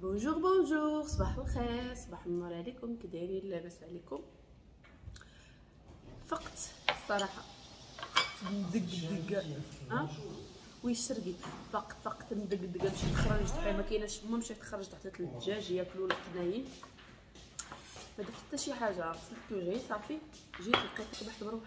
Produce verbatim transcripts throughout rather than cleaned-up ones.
بونجور بونجور، صباح الخير، صباح النور عليكم. كي دايرين؟ لاباس عليكم؟ فقت الصراحه مدقدقه. ها وي الشرقي فقت فقت مدقدقه. مشيت خرجت بحال ما كايناش ما مشيت خرجت حطيت الدجاج ياكلوا القنايين، ما درت حتى شي حاجه. غسلت وجهي صافي، جيت لقيتك بحال بروح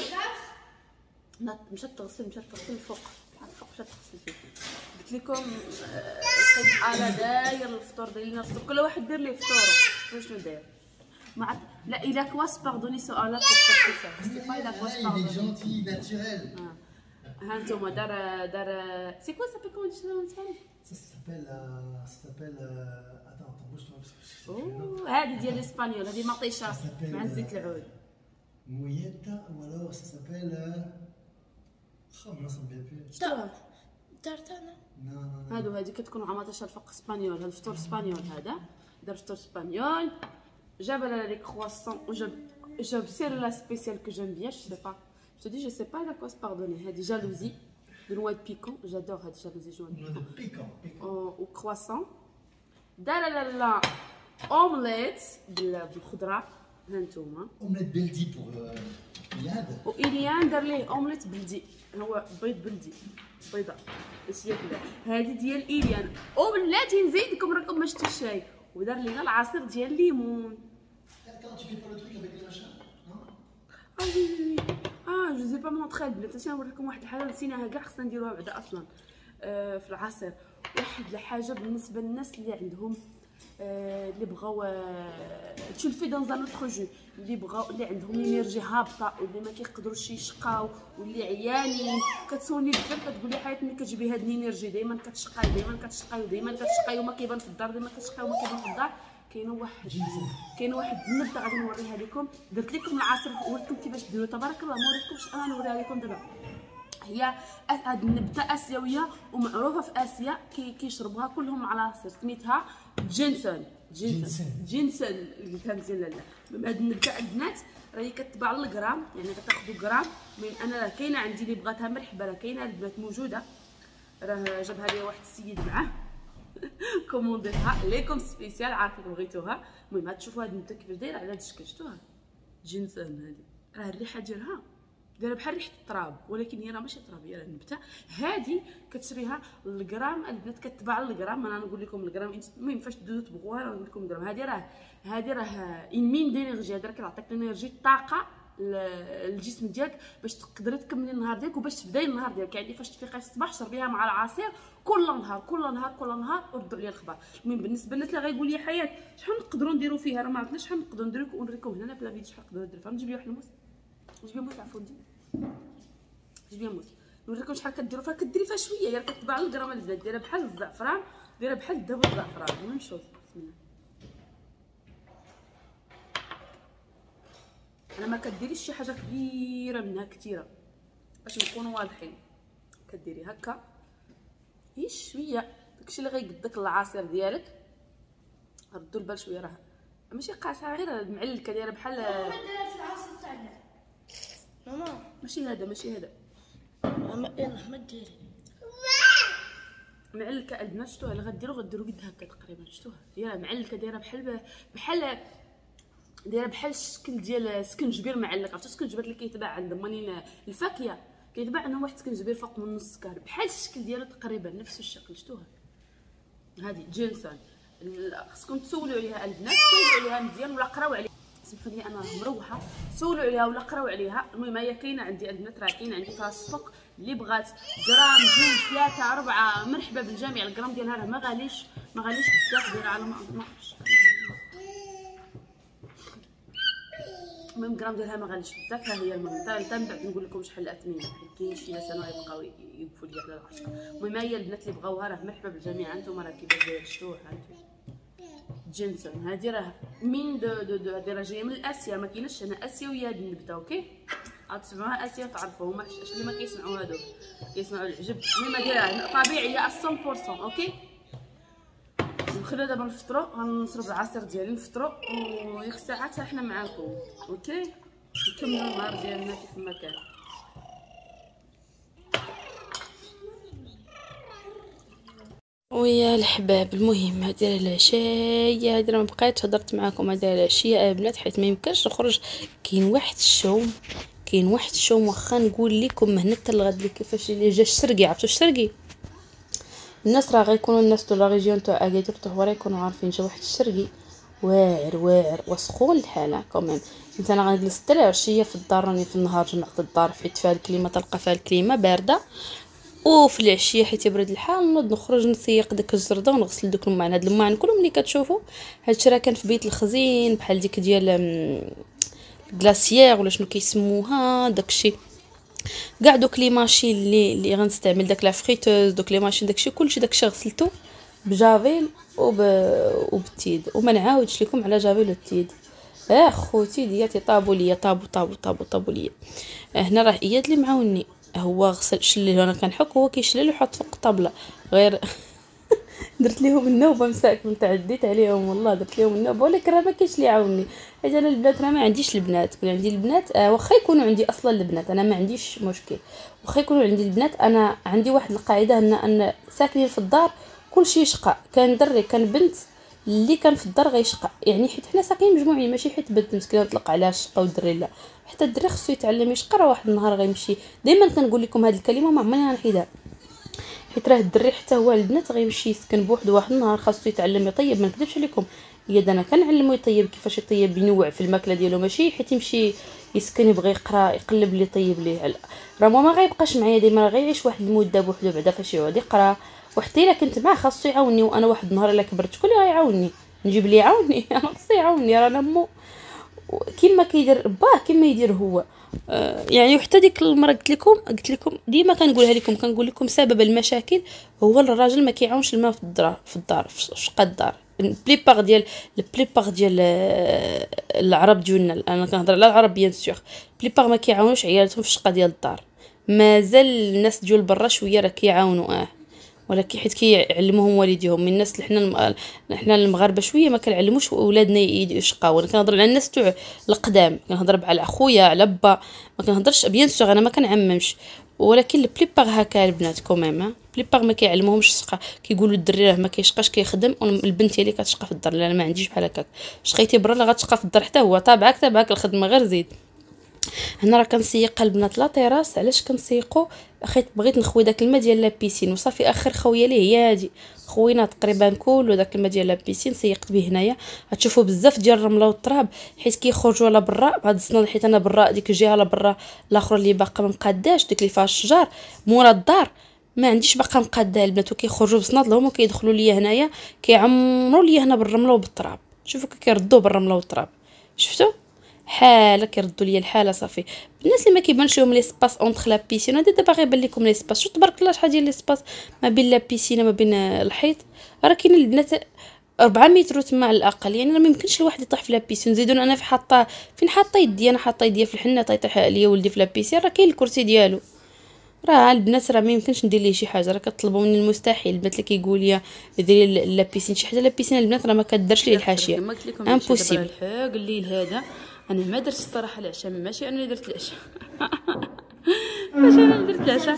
مشات تغسل مشات تغسل الفوق الفوق مشات تغسل فيه. قلت لكم لقيت على داير الفطور ديالنا الفطور، كل واحد دير ليه فطورو شنو داير. ما لا الا كواس باردوني سؤالك وقت سي با الا كواس باردوني جونتي ناتوريل. ها انتوما دار دار سي كوا سابيل كومون دي سون اسباني Ça s'appelle euh, ça s'appelle euh... attends attends bouge-toi parce que اوه هادي ديال الاسبانيول، هادي مطيشه مع زيت العود. مويتا ou alors ça s'appelle خا ما صبي بي شتوها تارتانا. non هادو هادي كتكون مع مطيشه الفوق اسبانيول. هذا الفطور اسبانيول، هذا دار فطور اسبانيول. جاب لي كرواسون وجاب جاب سيرلا سبيسيال كو جيم بيان. جو سي با je te dis je sais pas la quoi se pardonner. هادي جالوزي de noix de piquant, j'adore هاد جالوزي جوان بيكون بيكون و كرواسون. دار لالا اومليت بالخضره. ها نتوما اومليت بلدي بور إياد. و إليان دار ليه اومليت بلدي، هو بيض بلدي بيضه باش ياكلها. هادي ديال إليان. وبلاتي نزيدكم راكم ما شفتوش الشاي، ودار لينا العصير ديال الليمون. Attends, tu fais pas le truc avec les machins, non? اه وي وي اه جو زي با مونطري البنات. اش نوريكم واحد الحاجه نسيناها كاع، خصنا نديروها بعدا اصلا آه في العصير. واحد الحاجه بالنسبه للناس اللي عندهم آه اللي بغاو آه تشلفي دون زان اوتر جو، اللي بغاو اللي عندهم انرجي هابطه واللي ما كيقدروش يشقاو واللي عيانين. كتسولني بزاف كتقول لي حياتي ملي كتجيبي هاد الانرجي دائما كتشقاي دائما كتشقاي ودائما كتشقاي وما كيبان في الدار، دائما كتشقاي وما كيبان في الدار. كاينه واحد كاينه واحد النبته غادي نوريها لكم. درت لكم العصير وريتكم كيفاش ديروا، تبارك الله. ما وريتكمش انا، نوريها لكم دابا. هي هاد النبته اسيويه ومعروفه في اسيا، كي كيشربوها كلهم على عصير. سميتها جينسون جينسون جينسون اللي قلتها مزيان. لا لا هاد النبته البنات راهي كتباع للغرام، يعني كتاخذوا غرام. المهم انا راه كاينه عندي اللي بغاتها مرحبا، راه كاينه البنات موجوده. راه جابها لي واحد السيد معاه كومونديتها ليكم سبيسيال، عارفين بغيتوها. المهم هاد تشوفوا هاد النبته كيفاش دايره على هاد الشكل. شفتوها جينسون هادي، راه الريحه ديالها دايره بحال ريحه التراب، ولكن هي راه ماشي تراب، هي راه النبته. هادي كتشريها للغرام البنات، كتباع للغرام. انا نقول لكم الغرام. المهم فاش تدوزو تبغوها راه نقول لكم الغرام. هادي راه هادي راه ان مين دينيرجي. هادي راه كتعطيك الانرجي، الطاقه الجسم ديالك باش تقدري تكملي النهار ديالك وباش تبداي النهار ديالك. يعني فاش تفيقي في الصباح شربيها مع العصير كل نهار كل نهار كل نهار وردوا عليا الخبر. المهم بالنسبه للناس اللي غايقول لي حياه شحال نقدروا نديروا فيها، راه ما عرفناش شحال نقدروا نديروا. ونوريكم هنا في لا فيديو شحال نقدروا نديروا فيها. نجيب لي واحد الموس، نجيب لي موس عفوا، نجيب لي موس نوريكم شحال كديروا فيها. كديري فيها شويه، هي كتباع للغرام البنات. دايره بحال الزعفران، دايره بحال الذهب والزعفران. المهم شوف بسم الله. انا ما كديريش شي حاجه كبيره منها كثيره باش نكونوا واضحين. كديري هكا هي شويه، داكشي اللي غيقدك العصير ديالك. ردوا البال شويه، راه ماشي قاصحه، غير معلكه دايره بحال ما ديرها في العصير تاعنا ماما. ماشي هذا ماشي هذا ماما يلاه ما ديري معلكه البنات. شفتوها اللي غديروا غديروا قد هكا تقريبا. شفتوها هي راه معلكه، دايره بحال بحال دايره بحال الشكل ديال سكنجبير معلق. عرفتوا السكنجبير اللي كيتباع عند مالين الفاكهه، كيتباع عندهم واحد السكنجبير فوق من نص كار بحال الشكل ديالو تقريبا نفس الشكل. شفتوها هذه جينسون. خصكم تسولوا عليها البنات، تسولوا عليها مزيان ولا قراو عليها. سمحوا لي انا مروحه، سولوا عليها ولا قراو عليها. المهم هي كاينه عندي البنات، راه كاينه عندي فيها السطوك. اللي بغات غرام جوج ثلاثه اربعه مرحبا بالجميع. الغرام ديالها راه ما غاليش ما غاليش بزاف، دايره على ما عرفتش. المهم غرام ديالها ما غاليش بزاف. ها هي المهم حتى من بعد نقول لكم شحال الاثمنه، حيت كاين شي ناس انا يبقاو يوقفوا لي على العشرة. المهم هي البنات اللي بغاوها راه مرحبا بالجميع. انتم راه كيفاش داير شفتوها انتم جينسون. هادي راه من دو دو دو هادي راه جايه من اسيا، ما كايناش هنا اسيويه هاد النبته. اوكي غتسمعوها اسيا تعرفوا. هما اش اللي ما كيسمعوا هادو كيسمعوا العجب. المهم هادي راه طبيعيه مية بالمية. اوكي نخليو دابا نفطرو، غنشرب العصير ديالي نفطرو ويخ ساعات حنا معاكم. اوكي نكملوا النهار ديالنا كيف ما كان. ويا الحباب المهم هذه العشيه هذه ما بقيتش هضرت معكم هذه العشيه البنات حيت ما يمكنش نخرج. كاين واحد الشوم كاين واحد الشوم واخا نقول لكم من هنا حتى لغد لي كيفاش اللي جا الشرقي. عرفتوا الشرقي؟ الناس راه غيكونوا الناس تاع لا ريجيون تاع اكادير تاع هو يكونوا عارفين جا واحد الشرقي واعر واعر وسخون الحاله كوميم. انت انا غنجلس حتى العشيه في الدار راني في النهار جمعت الدار حيت فيها الكليمه تلقى فيها الكليمه بارده وفي العشيه حيت يبرد الحال نوض نخرج نسيق داك الجرده ونغسل دوك الماعن. هاد الماعن كلهم ملي كتشوفوا هادشي راه كان في بيت الخزين بحال ديك ديال كلاسيير ولا شنو كيسموها داكشي كاع دوك لي ماشين اللي اللي غنستعمل داك لا فريتوز دوك لي ماشين داكشي كلشي داكشي غسلته بجافيل وب وبالتيد وما نعاودش لكم على جافيل والتيد. اه خوتي دياتي طابوا ليا طابوا طابوا طابوا طابوا ليا. هنا راه اياد اللي معاوني هو غسل شلل انا كنحك هو كيشلل ويحط فوق الطابله غير درت لهم النوبه مساكن تعديت عليهم والله درت لهم النوبه ولكن راه ما كاينش اللي يعاوني حيت انا البنات راه ما عنديش البنات. كون عندي البنات آه واخا يكونوا عندي اصلا البنات انا ما عنديش مشكل واخا يكونوا عندي البنات انا عندي واحد القاعده ان ان ساكنين في الدار كلشي يشقى. كان دري كان بنت اللي كان في الدار غيشقى يعني حيت حنا ساكنين مجموعين ماشي حيت بنت مسكينه طلق عليها الشقه والدري لا حتى الدري خصو يتعلم يشقى. راه واحد النهار غيمشي دائما كنقول لكم هذه الكلمه ما عمرني غنحيدها حيت راه الدري حتى هو البنات غيمشي يسكن بوحدو واحد النهار خاصو يتعلم يطيب. ما نكذبش عليكم يا انا كنعلمو يطيب كيفاش يطيب ينوع في الماكله ديالو ماشي حيت يمشي يسكن يبغي يقرا يقلب اللي يطيب ليه. راه ما غيبقاش معايا ديما غيعيش واحد المده بوحدو بعدا فاش يقعد يقرا وحتى الا كنت معاه خاصو يعاوني. وانا واحد النهار الا كبرت شكون اللي غيعاوني نجيب ليه يعاوني انا خصو يعاوني راه انا مو كيما كيدير باه كيما يدير هو. آه يعني وحتى ديك المره قلت لكم قلت لكم ديما كنقولها لكم كنقول لكم سبب المشاكل هو الراجل ما كيعاونش المراه في الدار في الدار في شقه الدار. البليبار ديال البليبار ديال العرب ديالنا انا كنهضر على العرب بيان سور البليبار ما كيعاونوش عيالاتهم في الشقه ديال الدار. مازال الناس ديال برا شويه راه كيعاونوا اه ولكن حيت كيعلموهم والديهم من الناس اللي حنا حنا المغاربه شويه ما كنعلموش اولادنا يشقاو. انا كنهضر على الناس تاع القدام كنهضر على خويا على با ما كنهضرش بيان سور انا ما كنعممش ولكن البليبار هكا البنات كوميم البليبار ما كيعلموهمش الشقه كيقولوا الدري راه ما كيشقاش كيخدم البنت هي اللي كتشقى في الدار. لا انا ما عنديش بحال هكاك شقيتي برا لا غتشقى في الدار حتى هو تابعك تابعك الخدمه غير زيد. هنا راه كنسيق البنات لا تيراس علاش كنسيقو اخيت بغيت نخوي داك الماء ديال لا بيسين وصافي اخر خويه ليه هي هادي خوينا تقريبا كله داك الماء ديال لا بيسين سيقت به هنايا. غتشوفوا بزاف ديال الرمله والتراب حيت كيخرجوا على برا بهاد السنه حيت انا برا ديك الجهه على برا الاخرى اللي باقا ما مقاداش ديك اللي فيها الشجر مورا الدار ما عنديش باقا مقاده البنات وكيخرجوا بسناد لهم وكيدخلوا ليا هنايا كيعمروا ليا هنا بالرمله وبالتراب. شوفوا كيردوا بالرمله والتراب شفتوا حاله كيردوا ليا الحاله صافي. الناس اللي ما كيبانش لهم لي سباس اونطخ لا بيسين هذا دابا غيبان لكم لي سباس شو تبارك الله شحال ديال لي سباس ما بين لا بيسين ما بين الحيط راه كاين البنات أربعة متر تما على الاقل يعني راه ما يمكنش الواحد يطيح في لا بيسين. نزيدون انا في حاطه فين حاطه يدي انا حاطه يدي في الحنه طيح عليا ولدي في لا بيسين راه كاين الكرسي ديالو. راه البنات راه ما يمكنش ندير ليه شي حاجه راه كطلبوا مني المستحيل. البنات اللي كيقول لي ديري لا بيسين شي حاجه لا بيسين البنات راه ما كديرش ليه الحاشيه امبوسيبل. الحق الليل هذا انا ما درت الصراحه العشاء ماشي انا اللي درت العشاء ماشي انا اللي درت العشاء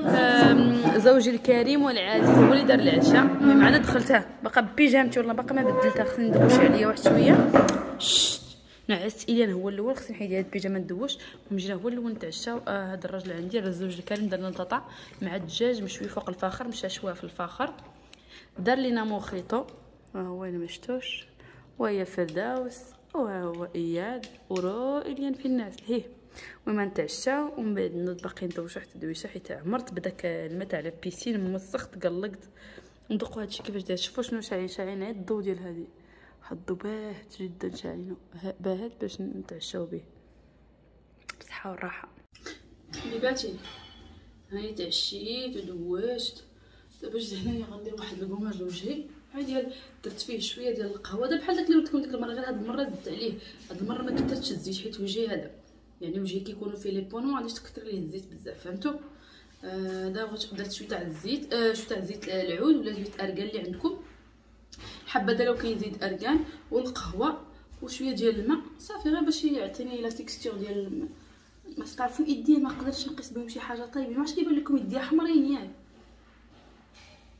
زوجي الكريم والعزيز هو اللي دار العشاء. المهم انا دخلتها باقا بيجامتي والله باقا ما بدلتها خصني ندوش عليا واحد شويه نعست اليان هو الاول خصني نحيد هاد البيجامه ندوش. المهم جينا هو الاول نتعشاو. آه هذا الراجل عندي راه الزوج الكريم درنا البطاطا مع الدجاج مشوي فوق الفاخر مشى شويه في الفاخر دار لينا موخيطو ها هو انا ما شفتوش وهي فردوس وهو اياد ورو اليان في الناس هي. المهم نتعشاو ومن بعد نوض باقي ندوش واحد الدويشه حيت عمرت بداك الماء تاع البيسين مسخ تقلقت ندوقوا هادشي كيفاش داير. شوفوا شنو شاعين شاعين هاد الضو ديال هادي حطو باهت جدا شاعينو باهت باش نتعشاو به بصحه والراحه. بيباتي هاني تعشيت ودوشت دابا جيت هنايا غندير واحد الكوماج لوجهي ديال درت فيه شويه ديال القهوه دابا بحال داك اللي قلت لكم ديك المره غير هاد المره زدت عليه. هاد المره ما كثرتش الزيت حيت وجهي هذا يعني وجهي كيكونوا فيه لي بونو ما غاديش تكثر ليه الزيت بزاف فهمتوا. آه دابا درت شويه تاع الزيت آه شويه تاع زيت العود ولا زيت اركان اللي عندكم حبذا لو كاين زيت اركان والقهوه وشويه ديال الماء صافي غير باش يعطيني لا تيكستور ديال الماء. ما تعرفوا يدي ما قدرتش نقيس بهم شي حاجه طيبه ماش كيبان لكم يدي حمرين ياك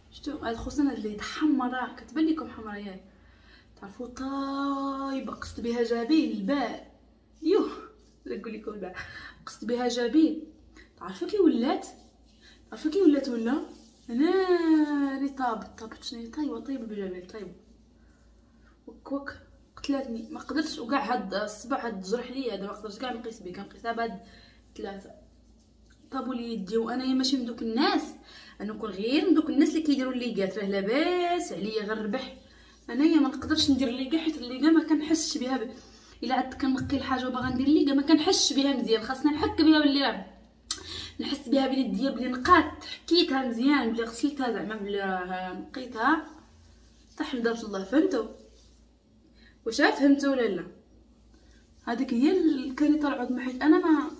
شفتوا هاد الخصان هاد اللي حمراء كتبان لكم حمراء ياك تعرفوا طايبه قصت بها جبيل الباء يوه نقول لكم الباء قصت بها جبيل تعرفوا كي ولات تعرفوا كي ولات ولا انا ري طاب طابت شنو طايبه طايبه بجبيل طايبه وك وك قتلاتني ما قدرتش وكاع هاد الصبع هاد الجرح ليا هذا ما قدرتش كاع نقيس به كنقيسها بهاد ثلاثه طابوا لي يدي وانايا ماشي من دوك الناس انا نكون غير من دوك الناس اللي كيديروا الليغات راه لاباس عليا غير الربح انايا ما نقدرش ندير الليغا حيت الليغا ما كنحسش بها ب... الا عاد كنقي الحاجه وباغا ندير الليغا ما كنحسش بها مزيان خاصنا نحك بها باللي راه نحس بها بيديا بلي نقات حكيتها مزيان بلي غسلتها زعما بلي راه نقيتها تحمد الله فهمتوا واش فهمتوا ولا لا هذيك هي الكارثه العظمى حيت انا ما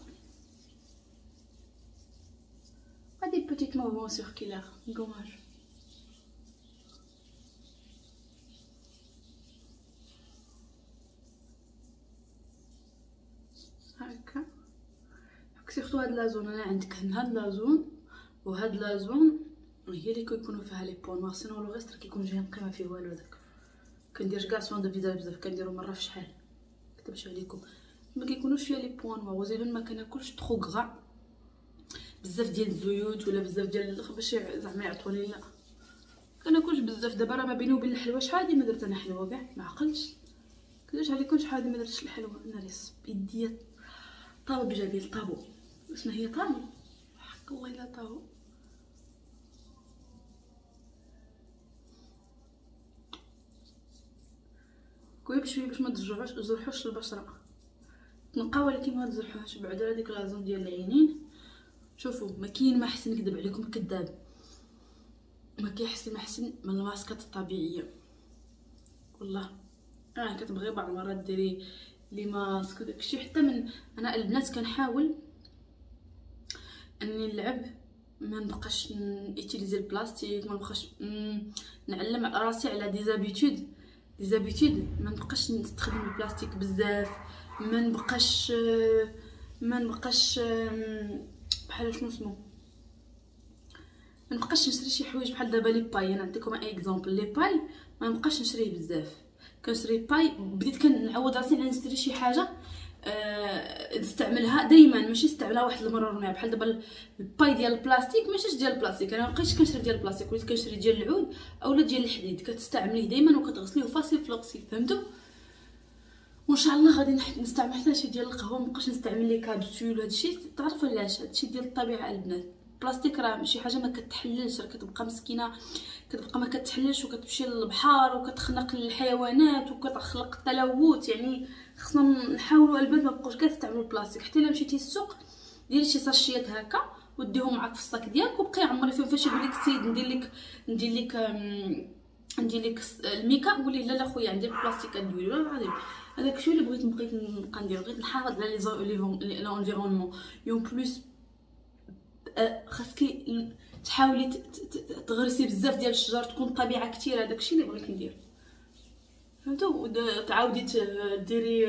هادي بوتيت موفمون سيركيلار دوماج هكا سيرتو هاد لازون انا عندك هاد لازون وهاد لازون هي اللي كيكونوا فيها لي بون نوار سينو لو غيست كيكون جاي نقي ما فيه والو داك كندير كاع سوان دو فيزاج بزاف كنديرو مره في شحال كتبش عليكم ما كيكونوش فيها لي بوان نوار وزيدون ما كناكلش ترو غرا بزاف ديال الزيوت ولا بزاف ديال باش زعما يعطوني لا كناكلش بزاف دابا راه ما بيني وبين الحلوى شحال هادي ما درت انا حلوى كاع ما عقلتش كديرش عليكم شحال هادي ما درتش الحلوى انا ريس بيديا طابو بجبيل طابو شنو هي طابو حق الله الا طابو كوي بشويه باش ما تجرحوش تجرحوش البشره تنقى ولكن ما تجرحوهاش بعدا هذيك لازم ديال العينين شوفوا ما كاين ما احسن نكذب عليكم كذاب ما كيحسن ما احسن من الماسكات الطبيعيه والله انا آه كتبغي بعض المرات ديري لي ماسك وداكشي حتى من انا البنات كنحاول اني نلعب ما نبقاش نيتيليزي البلاستيك ما نبقاش نعلم راسي على دي زابيتود دي زابيتود ما نبقاش نستخدم البلاستيك بزاف ما نبقاش ما نبقاش بحال شنو اسمو ما نبقاش نشري شي حوايج بحال دابا لي باي انا نعطيكم اي اكزامبل لي باي ما نبقاش نشريه بزاف كنشري باي بديت كنعود راسي على نشري شي حاجه أه نستعملها دائما ماشي نستعملها واحد المره ونرميها بحال دابا الباي ديال البلاستيك ماشيش ديال البلاستيك انا مابقيتش كنشري ديال البلاستيك وليت كنشري ديال العود اولا ديال الحديد كتستعمليه دائما وكتغسليه فاصل في الغسيل فهمتوا وان شاء الله غادي نستعمل حتى شي ديال القهوه مابقاش نستعمل لي كابسول هادشي تعرفوا علاش هادشي ديال الطبيعه البنات البلاستيك راه شي حاجه ما كتحللش راه كتبقى مسكينه كتبقى ما كتحللش وكتمشي للبحر وكتخنق الحيوانات وكتخلق التلوث يعني خصنا نحاولوا البنات ما بقاوش كيستعملوا البلاستيك حتى الا مشيتي للسوق ديري شي ساشيات هكا وديهم معاك في الصاك ديالك وبقي عمري فيهم فاش يقول لك السيد ندير لك ندير لك ندير لك الميكا قولي لا لا خويا عندي البلاستيك نديرو والله العظيم هذاك الشيء اللي بغيت بقيت نبقى ندير بغيت نحافظ على لي لونفيرونمون يوم بلوس خاصكي تحاولي تغرسي بزاف ديال الشجر تكون الطبيعه كثيره داكشي اللي بغيت ندير فهمتوا تعاودي ديري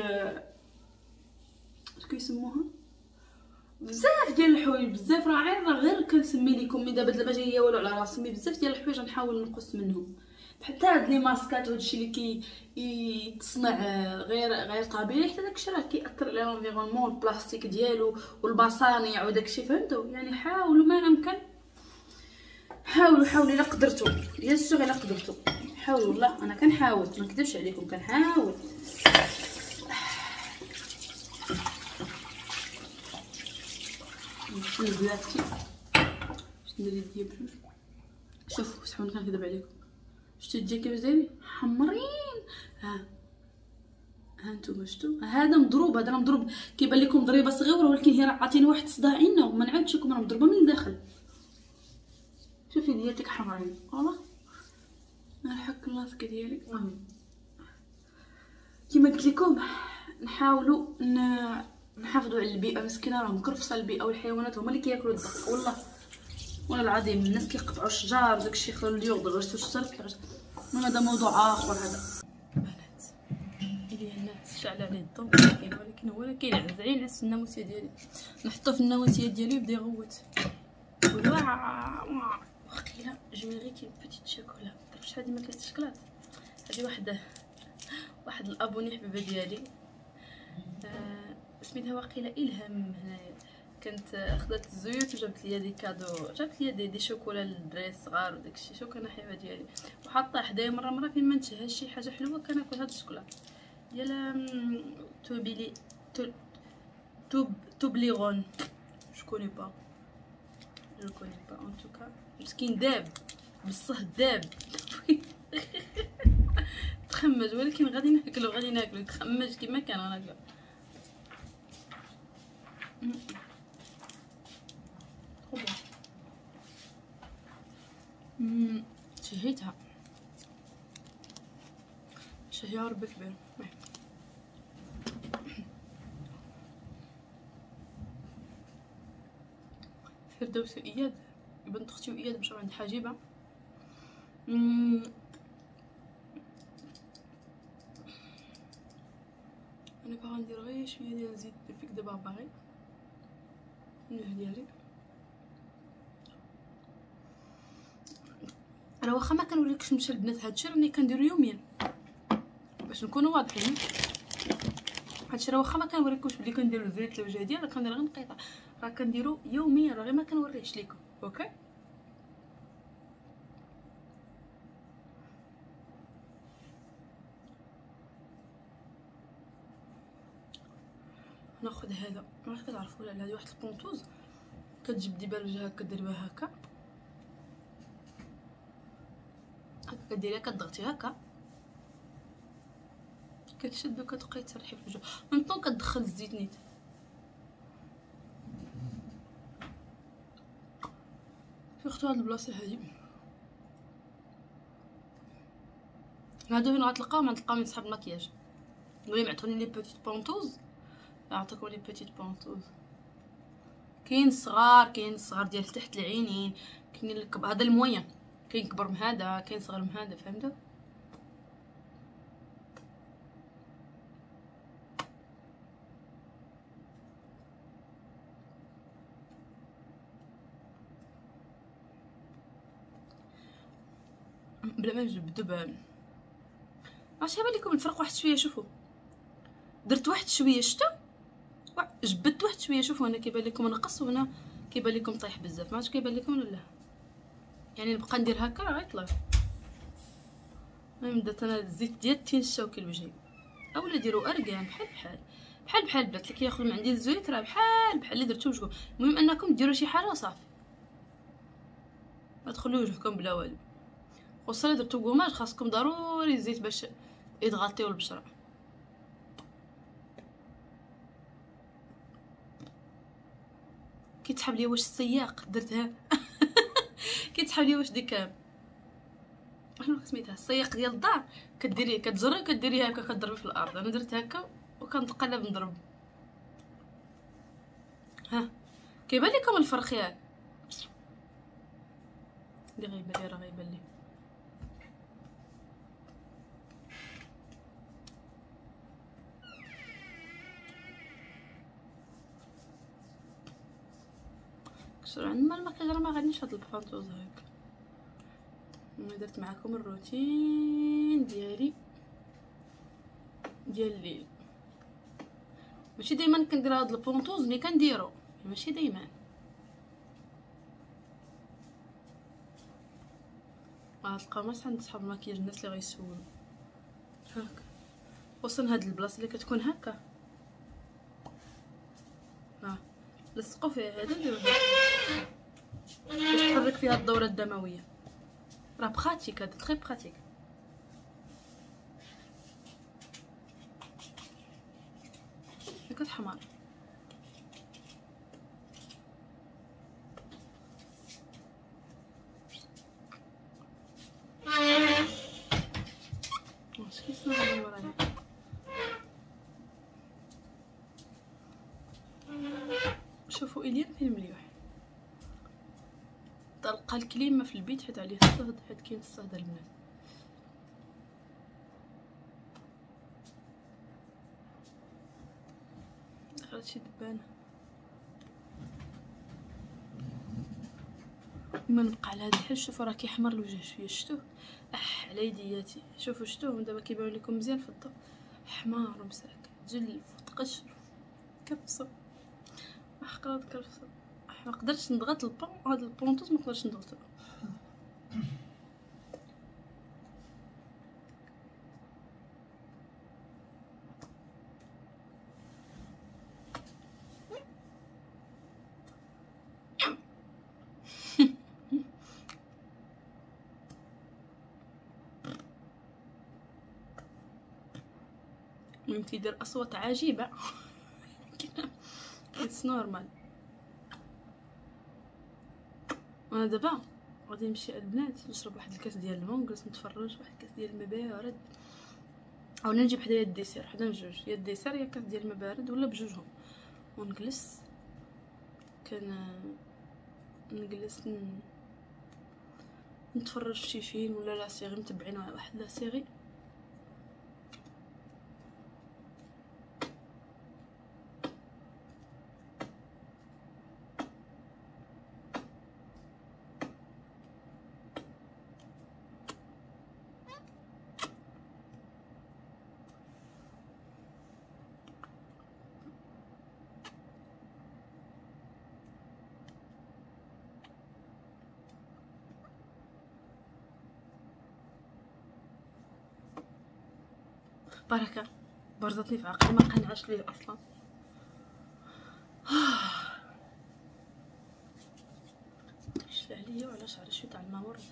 اش كيسموها بزاف ديال الحوايج بزاف راه غير غير كنسمي لكم مي دابا دابا جايه والو على راسي مي بزاف ديال الحوايج غنحاول نقص منهم حتى هاد لي ماسكات وهادشي اللي كي يتصنع غير غير طبيعي حتى داكشي راه كيأثر على الانفيرونمون البلاستيك ديالو والمصانع وداكشي فهمتوا يعني حاولوا ما امكن حاولوا حاولوا الا قدرتوا يا سيغ الا قدرتوا حاولوا والله انا كنحاول ما نكذبش عليكم كنحاول نشوف بلاتي باش ندير يديا بجوج شوفوا شحال كنكذب عليكم شتو يديا كيفاش دايرين حمرين ها ها نتوما شتو هذا مضروب هذا مضروب كيبان لكم ضريبه صغيره ولكن هي راه عاطيني واحد الصداع عنا وما نعاودش لكم راه مضروبه من الداخل شوفي ديالك حمرين والله نحك اللاصق ديالي المهم كيما قلت لكم نحاولوا نحافظوا على البيئه مسكينه راه مكرفصه البيئه والحيوانات هما اللي كياكلوا الدق والله والله العظيم الناس كيقطعوا الشجار داكشي يخلوا اليوغ غرسوا الشجر المهم هذا موضوع اخر هذا بنات اللي الناس شعل عليه الضوء كاين ولكن هو لا كينعزل على الناموسيه ديالي نحطو في الناموسيه ديالي ويبدا يغوت وقيله جي ميريت اون بيتيت شوكولا. تعرف شحال هادي ما كليت الشكلاط. هادي واحد واحد الابوني حبيبه ديالي آه سميتها واقيلا الهام هنايا. كانت خدات الزيوت وجابت لي دي كادو، جابت لي دي, دي شوكولا للدراري الصغار وداكشي. شو كان حبيبه ديالي وحاطه حدايا مره مره فين ما نتشهاش شي حاجه حلوه كناكل هاد الشوكولا ديال توبيلي توب توبليغون. جو كوني با جو كوني با ان توكا مسكين داب بصح داب تخمج ولكن غادي ناكلو غادي ناكلو تخمج كيما كان غناكلو. امم شهيتها شهيها ربي كبير. فردوس واياد بنت اختي واياد مشاو عند حجيبه. امم انا باغا ندير غير شويه ديال زيت فيك دابا باغي النوع ديالي. راه واخا ما كنوريكش نمشي البنات هادشي راني كنديرو يوميا باش نكونوا واضحين. هادشي راه واخا ما كنوريكوش بلي كنديرو الزيت للوجه ديالي، راه كندير غير نقيطه، راه كنديرو يوميا، راه غير ما كنوريهش ليكم. اوكي ناخذ هذا. ما عرفت كتعرفوا ولا لا، هذه واحد البونطوز كتجيب ديبا الوجه هكا ديري بها هكا هكا كديريها كتضغطي هكا كتشد وكتبقاي تسرحي في الوجه من طون كتدخل الزيت نيت. شفتوا هاد البلاصه هادي هادو فين غتلقاهم؟ غتلقاهم من صحاب المكياج. المهم عطوني لي بوتيت بونطوز، نعطيكم لي بوتيت بونطوز. كاين صغار كاين صغار ديال تحت العينين، كاين الكبر هذا الموين، كاين كبر من هذا كاين صغر من هذا، فهمتوا؟ بلا ما نجبدو ب عرفتش يبان لكم الفرق واحد شويه. شوفوا درت واحد شويه شتا جبدت واحد شويه. شوفوا هنا كيبان لكم نقص وهنا كيبان لكم طايح بزاف. ما عرفتش كيبان لكم ولا لا، يعني نبقى ندير هكا راه غيطلع. المهم درت انا الزيت ديال التين الشوكي لوجهي، اولا ديروا اركان بحال بحال بحال بحال البنات اللي كياخذ من عندي الزيت راه بحال بحال اللي درتو وجهكم. المهم انكم ديروا شي حاجه صافي، ما تخليو وجهكم بلا والو. خصوصا درتو كوماج خاصكم ضروري الزيت باش يضغطيو البشره. كيتسحب ليا واش السياق درتها كيتسحب ليا واش ديك شنو سميتها السياق ديال الدار، كديريه كتجري كديريه هكا كضربي في الارض. انا درت هكا وكنتقلب نضرب. ها كيبان لكم الفرق ياك؟ اللي غيبان لي راه غيبان لي. كسر عند ما المكياج راه ما غاديش هاد البونطوز هكا. انا درت معكم الروتين ديالي ديال الليل. ماشي دائما كندير هاد البونطوز ملي كنديرو، ماشي دائما. غتلقاو ما عند صحاب المكياج الناس اللي غيسولوا هكا، خصوصا هاد البلاصه اللي كتكون هكا ها لصقوا فيها هذا ديروا باش تحرك فيها الدوره الدمويه. راه براتيك هذا تري براتيك. كتحمر واش كيسمع هذا ورايا. شوفوا اليان فين مليح. طلقه الكليمه في البيت حيت عليه الصهد، حيت كاين الصهد البنات. دخلت شي دبانه. ما نبقى على هذا الحال. شوفوا راه كيحمر الوجه شويه، شفتوه؟ اح على يدياتي، شوفوا شفتوه دابا كيبان لكم مزيان في الضوء، حمار ومساك جلف وتقشر كبصه حقرات كبصه. ما قدرتش نضغط البون، هذا البونطوس ما قدرتش نضغطو. من تيدير اصوات عجيبه. اتس نورمال. وانا دابا غادي نمشي للبنات نشرب واحد الكاس ديال الماء ونجلس نتفرج واحد الكاس ديال الماء بارد، او نجيب حدايا الديسير حدا من جوج، يا الديسير يا كاس ديال الماء بارد ولا بجوجهم، ونجلس كان نجلس ن... نتفرج شي فيلم ولا لا سيري، متبعين واحد لا سيري. بركه برزتني في عقلي، ما قنعش ليه اصلا. شفت عليا وعلى شعري شويه تاع الماء ورد.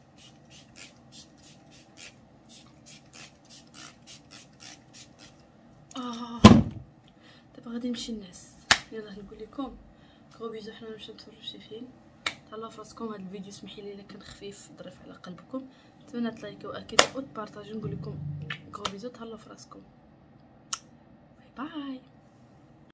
اه دابا غادي نمشي نعس. يلا نقول لكم كرو بيزو، حنا نمشيو نتفرجوا شي فيلم. تهلاو فراسكم. هذا الفيديو سمحي لي الا كان خفيف ظريف على قلبكم، نتمنى تلايكوا اكيد وتبارطاجيو. نقول لكم كرو بيزو، تهلاو فراسكم، باي باي.